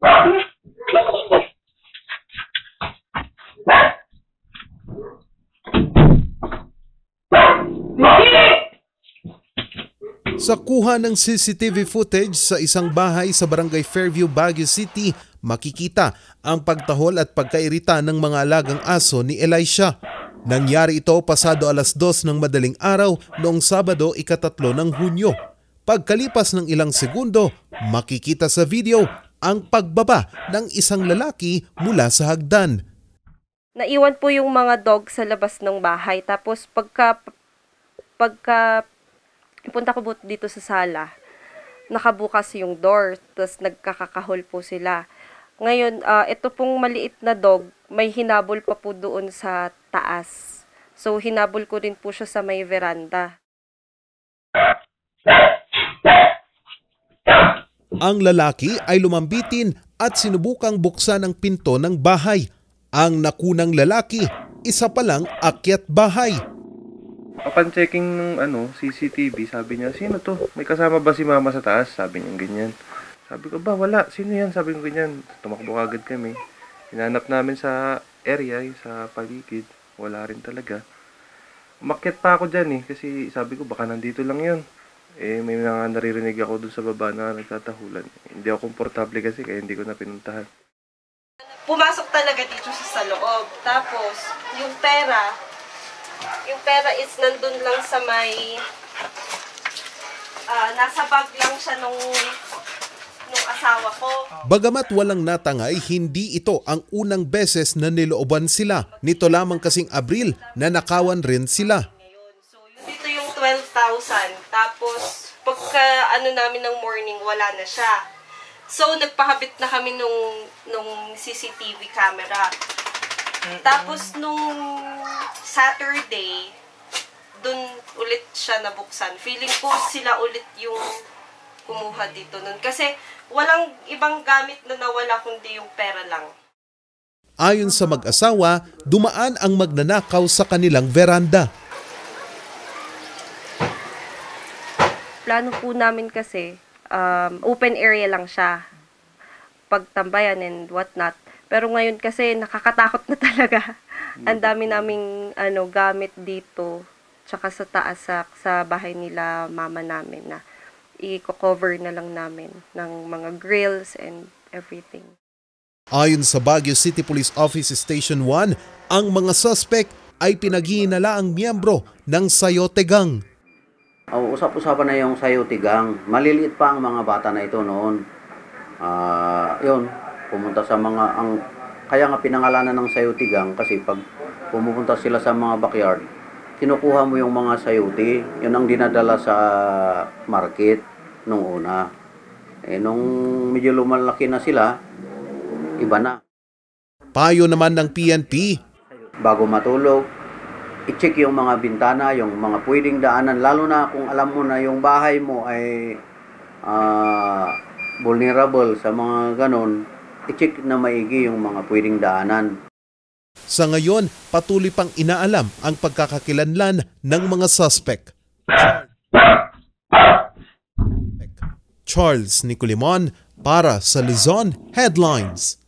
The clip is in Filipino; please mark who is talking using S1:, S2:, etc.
S1: Sa kuha ng CCTV footage sa isang bahay sa Barangay Fairview, Baguio City, makikita ang pagtahol at pagkairita ng mga alagang aso ni Elisha. Nangyari ito pasado alas 2 ng madaling araw noong Sabado, ika-3 ng Hunyo. Pagkalipas ng ilang segundo, makikita sa video ang pagbaba ng isang lalaki mula sa hagdan.
S2: Naiwan po yung mga dog sa labas ng bahay. Tapos pagka punta ko dito sa sala, nakabukas yung door, tapos nagkakakahol po sila. Ngayon, ito pong maliit na dog, may hinabol pa po doon sa taas. So, hinabol ko rin po siya sa may veranda.
S1: Ang lalaki ay lumambitin at sinubukang buksan ang pinto ng bahay. Ang nakunang lalaki, isa palang akyat bahay.
S3: Upon checking ng CCTV, sabi niya, sino to? May kasama ba si mama sa taas? Sabi niya ganyan. Sabi ko, ba wala, sino yan? Sabi ko ganyan. Tumakbo agad kami. Hinanap namin sa area, sa paligid. Wala rin talaga. Umakyat pa ako dyan kasi sabi ko baka nandito lang yun. May mga naririnig ako dun sa baba na nagtatahulan. Hindi ako komportable kasi kaya hindi ko na pinuntahan.
S2: Pumasok talaga dito sa loob. Tapos, yung pera is nandun lang sa may, nasa bag lang siya nung asawa ko.
S1: Bagamat walang natangay, hindi ito ang unang beses na nilooban sila. Nito lamang kasing Abril na nakawan rin sila.
S2: So, dito yung 12,000. Tapos, pagka namin ng morning, wala na siya. So, nagpakabit na kami nung CCTV camera. Tapos, nung Saturday, dun ulit siya nabuksan. Feeling ko sila ulit yung kumuha dito nun. Kasi walang ibang gamit na nawala kundi yung pera lang.
S1: Ayon sa mag-asawa, dumaan ang magnanakaw sa kanilang veranda.
S2: Plano po namin kasi, open area lang siya. Pagtambayan and whatnot. Pero ngayon kasi nakakatakot na talaga. Ang dami naming gamit dito, tsaka sa taas sa bahay nila mama namin na i-cover na lang namin ng mga grills and everything.
S1: Ayon sa Baguio City Police Office Station 1, ang mga suspect ay pinaghihinala ang miyembro ng Sayote Gang.
S4: Usap-usapan na yung Sayote Gang. Maliliit pa ang mga bata na ito noon. Yun, pumunta sa kaya nga pinangalanan ng Sayote Gang kasi pag pumupunta sila sa mga backyard, kinukuha mo yung mga sayote, yun ang dinadala sa market nung una. Nung medyo lumalaki na sila, iba na.
S1: Payo naman ng PNP.
S4: Bago matulog, i-check yung mga bintana, yung mga pwedeng daanan, lalo na kung alam mo na yung bahay mo ay vulnerable sa mga ganon, i-check na maigi yung mga pwedeng daanan.
S1: Sa ngayon, patuloy pang inaalam ang pagkakakilanlan ng mga suspect. Charles Nicolimon para sa Luzon Headlines.